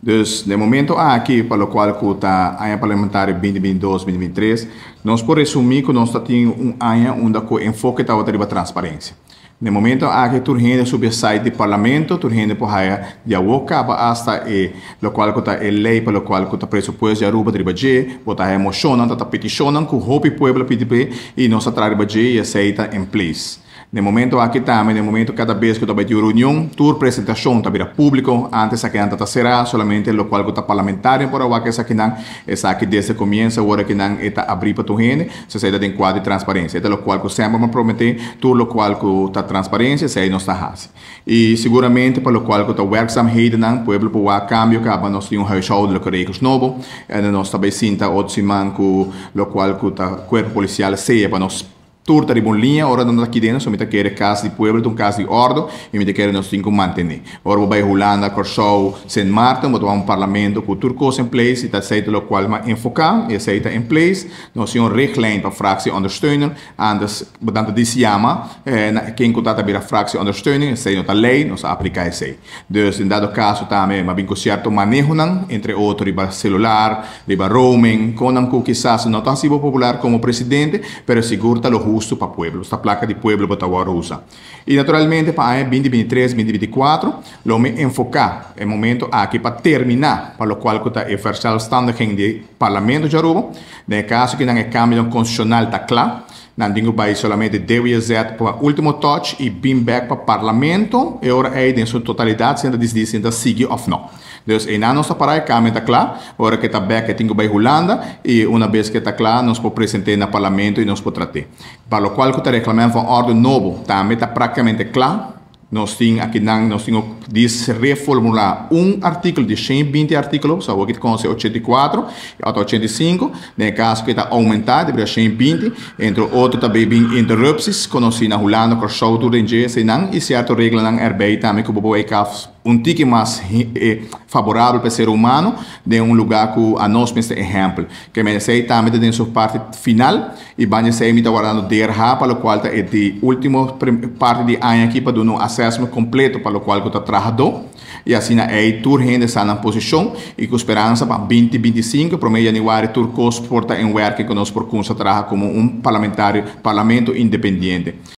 Dus, no momento aqui, para o qual está a parlamentar 2022-2023, nós podemos resumir que nós temos ano onde o enfoque está a transparência. No momento aqui, tu rende sobre o site do parlamento, tu rende por aí de avoca hasta o qual está a lei para o qual está pressuposto de aruba de baje, botar a moção, está peticionando que o hope pueblo PDP e nós trabalha baje e aceita em place. No momento aqui também, no momento cada vez que eu estou em reunião, toda apresentação está vira público, antes aqui não será solamente o qual está parlamentar, por agora que aqui não, essa aqui desde o começo, agora que não está abrir para tu gente, se sai da quadro de transparência, é o qual que sempre me prometer, tudo o qual que está transparência, se aí não está assim. E seguramente para o qual que está werkzaamheden não, pueblo por o cambio, que nós temos huishoudelijk regels novo, e nós também sinta outro semana que o qual que está corpo policial seja para nós turta de boa linha, ora não aqui dentro, somente quer caso de pueblo, um caso de ordem, e me quer nós temos que manter. Ora vou para Holanda, Corsou, Saint Martin, vou tomar parlamento com turcos em place, e está aceita o qual me enfocar, e aceita em place, nós temos richtlijn para fractie ondersteunen, anders, portanto, disse chama, quem contato para a fractie ondersteuning, sei não lei, nós aplicar isso. Dus, em dado caso, também, mas bem com certo manejo, entre outros, riba celular, riba roaming, com que quizás não tão popular como presidente, pero segura lo justo para o pueblo, esta placa de pueblo para agora usa. E naturalmente para 2023, 2024, lo me enfocar é momento aqui para terminar, para o qual está a verzelfstandiging de parlamento de Aruba, no caso que não é cambio constitucional está claro, não digo para solamente deve ser para o último touch e bem back para o parlamento, e agora é em sua totalidade, se ainda diz ainda sigue ou não. Dus em a nossa parada câmera está claro, agora que está back que tenho para Holanda e uma vez que está claro, nós podemos apresentar no parlamento e nós podemos tratar. Para o qual que está reclamando uma ordem nova, também está praticamente claro. Nós temos aqui, nós temos diz reformular artigo de 120 artículos, só aqui com 84 até 85, no caso que está aumentado para 120, entre outros também bem interrupções, conhecido na Holanda, com show tudo em dia, e certas regras não erbei também que o bobo tique mais favorável para o ser humano de lugar que a nós pensamos exemplo, que me sei também de sua parte final e banha sei me está guardando DRH para o qual é de última parte de ano aqui para dar um acesso completo para o qual está trabalhando e assim é tur gente está na posição e com esperança para 2025 para meio janeiro turcos porta em work que nós por trabalhar como parlamento independente.